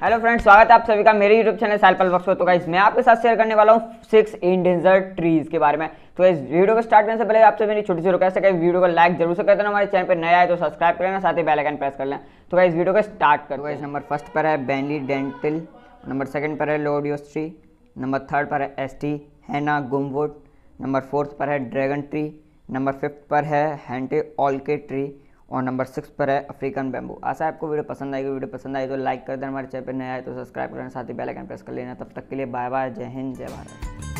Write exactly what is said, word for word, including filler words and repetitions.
Hello friends, स्वागत है आप सभी का मेरे यूट्यूब चैनल साइपल वर्क्स पर। तो गाइस मैं आपके साथ शेयर करने वाला हूँ सिक्स इंडेंजर्ड ट्रीज के बारे में। तो इस वीडियो को स्टार्ट करने से पहले आपसे मेरी छोटी सी रिक्वेस्ट है कि वीडियो को लाइक जरूर से कर देना, हमारे चैनल पर नया है तो सब्सक्राइब कर लेना, साथ ही बेल आइकन प्रेस कर लेना। तो गाइस वीडियो को स्टार्ट कर। गाइस नंबर फर्स्ट पर है बेनली डेंटिल, नंबर सेकंड पर है लोडियोस ट्री, नंबर थर्ड पर है एस्टी हैना गुमवुड, नंबर फोर्थ पर है ड्रैगन ट्री, नंबर फिफ्थ पर है हैंटे ऑलके ट्री और नंबर सिक्स पर है अफ्रीकन बैम्बू। आशा है आपको वीडियो पसंद आएगी। वीडियो पसंद आई तो लाइक कर देना, हमारे चैनल पर नया है तो सब्सक्राइब करना, साथ ही बेल आइकन प्रेस कर लेना। तब तक के लिए बाय बाय, जय हिंद, जय भारत।